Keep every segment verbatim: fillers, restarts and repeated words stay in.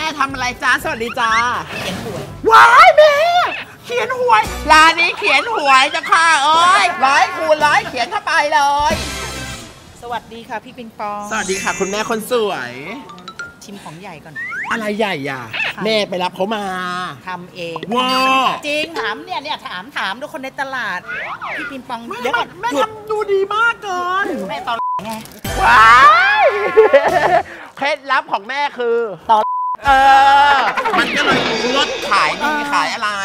ทำอะไรจ้าสวัสดีจ้าเขียนหวยว้ายแม่เขียนหวยร้านนี้เขียนหวยจะค่ะเอ้ยร้อยคูณร้อยเขียนเข้าไปเลยสวัสดีค่ะพี่ปิงปองสวัสดีค่ะคุณแม่คนสวยชิมของใหญ่ก่อนอะไรใหญ่อ่ะแม่ไปรับเขามาทำเองว้าจริงถามเนี่ยเนี่ยถามถามทุกคนในตลาดพี่ปิงปองเดี๋ยวก่อนแม่ทำดูดีมากเกินแม่ตอนไงว้ายเคล็ดลับของแม่คือตอนเออมันก็เลยลดขายดีขายอะไร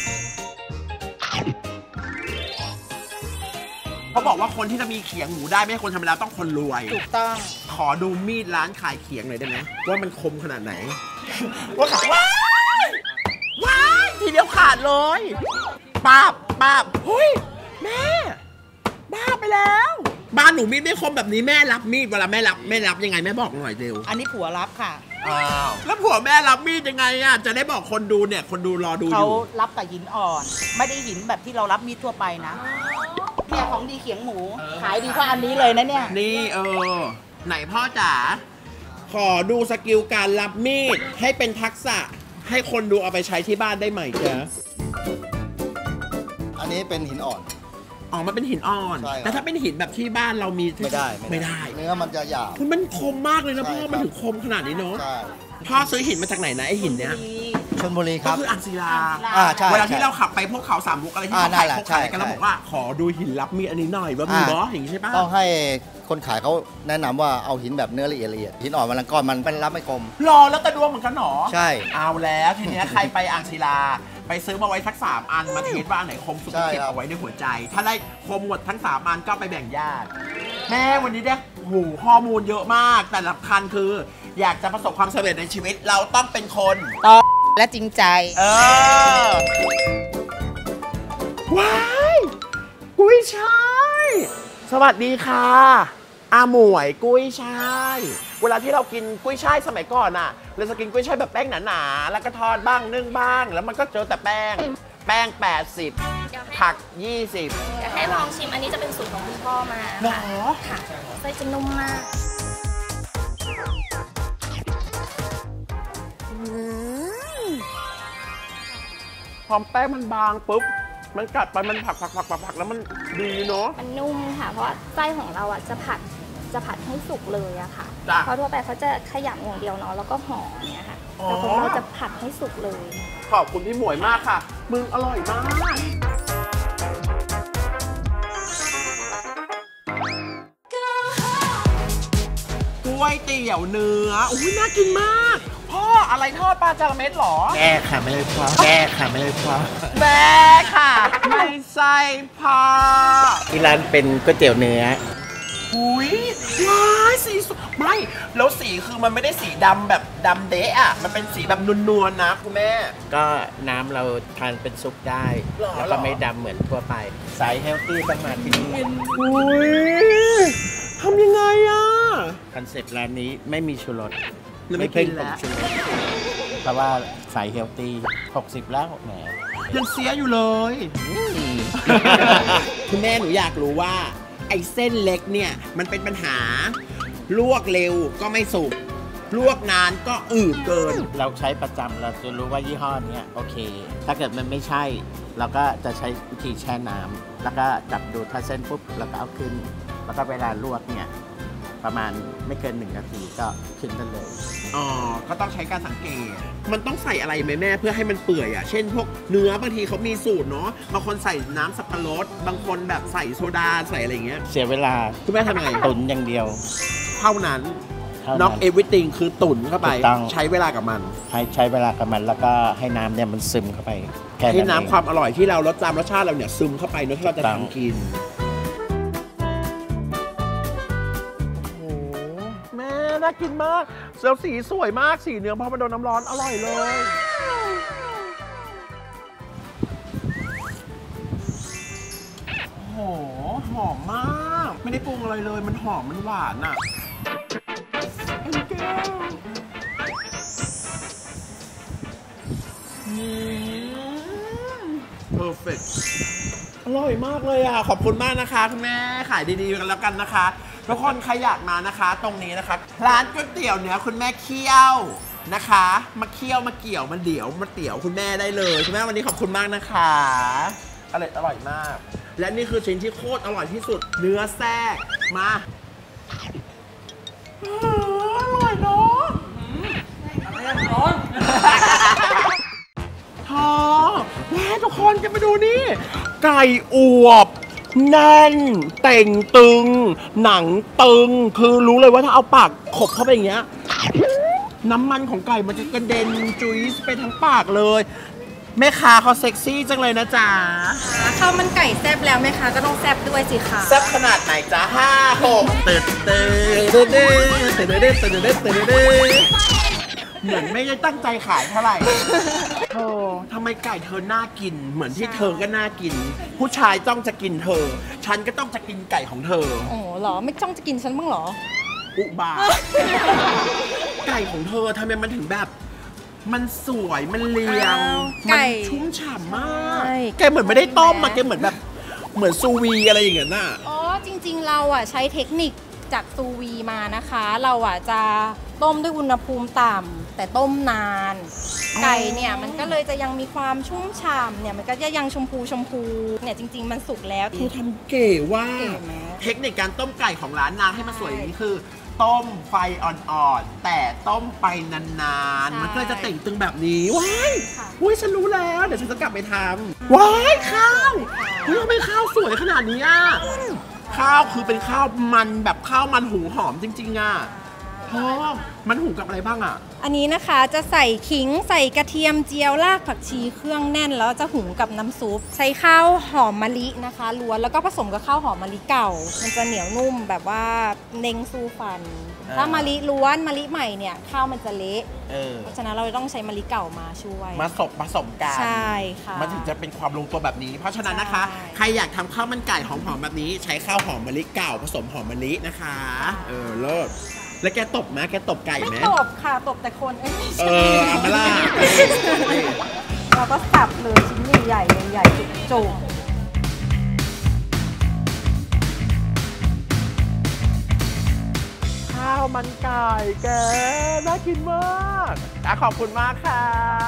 เขาบอกว่าคนที่จะมีเขียงหมูได้ไม่ใช่คนธรรมดาต้องคนรวยถูกต้องขอดูมีดร้านขายเขียงหน่อยได้ไหมว่ามันคมขนาดไหนว่าขาดว้ายว้ายทีเดียวขาดเลยป้าบป้าบเฮ้ยแม่บ้าไปแล้วบ้านหนูมีดไม่คมแบบนี้แม่รับมีดเวลาแม่รับแม่รับยังไงแม่บอกหน่อยเร็วอันนี้ผัวรับค่ะอ้าวแล้วผัวแม่รับมีดยังไงอ่ะจะได้บอกคนดูเนี่ยคนดูรอดูอยู่เขารับกับหินอ่อนไม่ได้หินแบบที่เรารับมีดทั่วไปนะเนี่ยของดีเขียงหมูขายดีกว่าอันนี้เลยนะเนี่ยนี่เออไหนพ่อจ๋าขอดูสกิลการรับมีดให้เป็นทักษะให้คนดูเอาไปใช้ที่บ้านได้ไหมจ๊ะอันนี้เป็นหินอ่อนอ๋อมันเป็นหินอ่อนแต่ถ้าเป็นหินแบบที่บ้านเรามีไม่ได้ไม่ได้เนื้อมันจะหยาบคุณมันคมมากเลยนะพ่อมันถึงคมขนาดนี้เนาะพ่อซื้อหินมาจากไหนนะไอหินเนี้ยชลบุรีครับก็คืออ่างศิลาเวลาที่เราขับไปพวกเขาสามมุกอะไรที่เขาขายพวกขายกันเราบอกว่าขอดูหินรับมีดอันนี้หน่อยว่ามีบอสอย่างนี้ใช่ปะต้องให้คนขายเขาแนะนำว่าเอาหินแบบเนื้อละเอียดละเอียดหินอ่อนมันละก้อนมันเป็นรับไม่คมรอแล้วกระดวงเหมือนกันหรอใช่เอาแล้วทีนี้ใครไปอ่างศิลาไปซื้อมาไว้สักสามอันมาเทสว่าอันไหนคมสุดเก็บเอาไว้ในหัวใจถ้าได้คมหมดทั้งสามอันก็ไปแบ่งญาติแม่วันนี้ได้โหข้อมูลเยอะมากแต่สำคัญคืออยากจะประสบความสำเร็จในชีวิตเราต้องเป็นคนต่อและจริงใจเออว้ายกุ้ยช่ายสวัสดีค่ะอาหมวยกุ้ยช่ายเวลาที่เรากินกุ้ยช่ายสมัยก่อนอ่ะเราจะกินกุ้ยช่ายแบบแป้งหนาๆแล้วก็ทอดบ้างนึ่งบ้างแล้วมันก็เจอแต่แป้งแป้งแปดสิบผักยี่สิบอยากให้ลองชิมอันนี้จะเป็นสูตรของคุณพ่อมาค่ะไส้จะนุ่มมากพอแป้งมันบางปุ๊บมันกัดไปมันผักผักผักผักผักแล้วมันดีเนาะมันนุ่มค่ะเพราะไส้ของเราอ่ะจะผัดจะผัดให้สุกเลยอะค่ะเพราะทั่วไปเขาจะขยำอย่างเดียวเนาะแล้วก็ห่อเนี่ยค่ะแต่ของเราจะผัดให้สุกเลยขอบคุณพี่หมวยมากค่ะมึงอร่อยมากก๋วยเตี๋ยวเนื้ออุ้ยน่ากินมากพ่ออะไรทอดปลาจาระเม็ดหรอแม่ค่ะไม่เลยพ่อแม่ค่ะไม่เลยพ่อแม่ค่ะไม่ใช่พ่อที่ร้านเป็นก๋วยเตี๋ยวเนื้อหุยว้ายสีสวยไม่แล้วสีคือมันไม่ได้สีดำแบบดำเดะอ่ะมันเป็นสีแบบนวลๆนะคุณแม่ก็น้ำเราทานเป็นซุปได้แล้วก็ไม่ดำเหมือนทั่วไปสายเฮลตี้ต้องมาที่นี่หุยทำยังไงอ่ะคอนเซ็ปต์ร้านนี้ไม่มีชูรสไม่เพิ่มผงชูรสเพราะว่าสายเฮลตี้หกสิบแล้วแหมยังเสียอยู่เลยคุณแม่หนูอยากรู้ว่าไอ้เส้นเล็กเนี่ยมันเป็นปัญหาลวกเร็วก็ไม่สุกลวกนานก็อืดเกินเราใช้ประจำเราจะรู้ว่ายี่ห้อนี้โอเคถ้าเกิดมันไม่ใช่เราก็จะใช้วิธีแช่น้ำแล้วก็จับดูถ้าเส้นปุ๊บแล้วก็เอาขึ้นแล้วก็เวลาลวกเนี่ยประมาณไม่เกินหนึ่งนาทีก็ขึ้นได้เลยอ๋อก็ต้องใช้การสังเกตมันต้องใส่อะไรไหมแม่เพื่อให้มันเปื่อยอ่ะเช่นพวกเนื้อบางทีเขามีสูตรเนาะบางคนใส่น้ำสับปะรดบางคนแบบใส่โซดาใส่อะไรเงี้ยเสียเวลาคุณแม่ทำไงตุ๋นอย่างเดียวเท่านั้นน็อกเอวิติงคือตุ๋นเข้าไปใช้เวลากับมันให้ใช้เวลากับมันแล้วก็ให้น้ำเนี่ยมันซึมเข้าไปให้น้ำความอร่อยที่เรารสจำรสชาติเราเนี่ยซึมเข้าไปเนาะที่เราจะทำกินน่ากินมากเซลสีสวยมากสีเนื้อพอมันโดนน้ำร้อนอร่อยเลยโอ้โหหอมมากไม่ได้ปรุงอะไรเลยมันหอมมันหวานอ่ะไอ้แก้วเพอร์เฟกต์อร่อยมากเลยอ่ะขอบคุณมากนะคะคุณแม่ขายดีๆกันแล้วกันนะคะทุกคนใครอยากมานะคะตรงนี้นะคะร้านก๋วยเตี๋ยวเนื้อคุณแม่เคี่ยวนะคะมาเคี่ยวมาเกี่ยวมาเดี่ยวมาเตี๋ยวคุณแม่ได้เลยคุณแม่วันนี้ขอบคุณมากนะคะอร่อยอร่อยมากและนี่คือชิ้นที่โคตรอร่อยที่สุดเนื้อแทรกมาอร่อยเนาะร้อนท้อแม่ทุกคนจะมาดูนี่ไก่อวบแน่นเต่งตึงหนังตึงคือรู้เลยว่าถ้าเอาปากขบเข้าไปอย่างเงี้ยน้ำมันของไก่มันจะกระเด็นจุ๊ยไปทั้งปากเลยแม่ค้าเขาเซ็กซี่จังเลยนะจ๊ะข้าวมันไก่แซ่บแล้วแม่ค้าก็ต้องแซ่บด้วยสิคะแซ่บขนาดไหนจ๊ะห้าหกเติร์ดเติร์ดเติร์ดเติร์ดเติร์ดเติร์ดเติร์ดเติร์ดเติร์ดเหมือนไม่ได้ตั้งใจขายเท่าไหร่โธ่ทำไมไก่เธอน่ากินเหมือนที่เธอก็น่ากินผู้ชายจ้องจะกินเธอฉันก็ต้องจะกินไก่ของเธอโอ้เหรอไม่จ้องจะกินฉันบ้างเหรออุบาไก่ของเธอทำไมมันถึงแบบมันสวยมันเรียงมันชุ่มฉ่ำมากแกเหมือนไม่ได้ต้มมาแกเหมือนแบบเหมือนซูวีอะไรอย่างเงี้ยน่ะอ๋อจริงๆเราอ่ะใช้เทคนิคจากซูวีมานะคะเราอ่ะจะต้มด้วยอุณหภูมิต่ำแต่ต้มนานไก่เนี่ยมันก็เลยจะยังมีความชุ่มฉ่ำเนี่ยมันก็จะยังชมพูชมพูเนี่ยจริงๆมันสุกแล้วคือทำเก๋ว่าเทคนิคการต้มไก่ของร้านนางให้มันสวยอย่างนี้คือต้มไฟอ่อนๆแต่ต้มไปนานๆมันก็จะเต่งตึงแบบนี้ว้ายว้ายฉันรู้แล้วเดี๋ยวฉันจะกลับไปทำว้ายข้าวเฮ้ยทำไมข้าวสวยขนาดนี้อ่ะข้าวคือเป็นข้าวมันแบบข้าวมันหุงหอมจริงๆอ่ะพ่อมันหุงกับอะไรบ้างอ่ะอันนี้นะคะจะใส่ขิงใส่กระเทียมเจียวรากผักชีเครื่องแน่นแล้วจะหุงกับน้ำซุปใช้ข้าวหอมมะลินะคะล้วนแล้วก็ผสมกับข้าวหอมมะลิเก่ามันจะเหนียวนุ่มแบบว่าเน้งสู้ฟันถ้ามะลิล้วนมะลิใหม่เนี่ยข้าวมันจะเละเพราะฉะนั้นเราต้องใช้มะลิเก่ามาช่วยมาผสมผสมกันใช่ค่ะมันถึงจะเป็นความลงตัวแบบนี้เพราะฉะนั้นนะคะใครอยากทำข้าวมันไก่หอมๆแบบนี้ใช้ข้าวหอมมะลิเก่าผสมหอมมะลินะคะเออเลิศแล้วแกตบไหมแกตบไก่ไหมไม่ตบค่ะตบแต่คนเอเออเอามาล่ะเราก็สับเลยชิ้นใหญ่ๆใหญ่ๆจุกข้าวมันไก่แกน่ากินมากขอบคุณมากค่ะ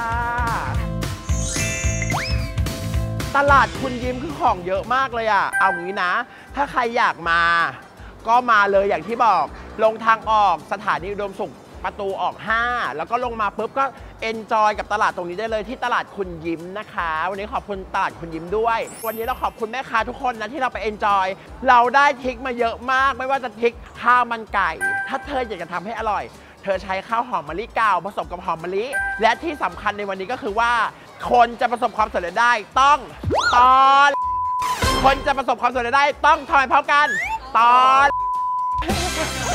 ตลาดคุณยิ้มคือของเยอะมากเลยอ่ะเอางี้นะถ้าใครอยากมาก็มาเลยอย่างที่บอกลงทางออกสถานีอุดมสุขประตูออกห้าแล้วก็ลงมาปุ๊บก็เอนจอยกับตลาดตรงนี้ได้เลยที่ตลาดคุณยิ้มนะคะวันนี้ขอบคุณตลาดคุณยิ้มด้วยวันนี้เราขอบคุณแม่ค้าทุกคนนะที่เราไปเอนจอยเราได้ทริคมาเยอะมากไม่ว่าจะทริคข้าวมันไก่ถ้าเธออยากจะทำให้อร่อยเธอใช้ข้าวหอมมะลิเก่าผสมกับหอมมะลิและที่สำคัญในวันนี้ก็คือว่าคนจะประสบความสำเร็จได้ต้องตอนคนจะประสบความสำเร็จได้ต้องทำพร้อมกันตอน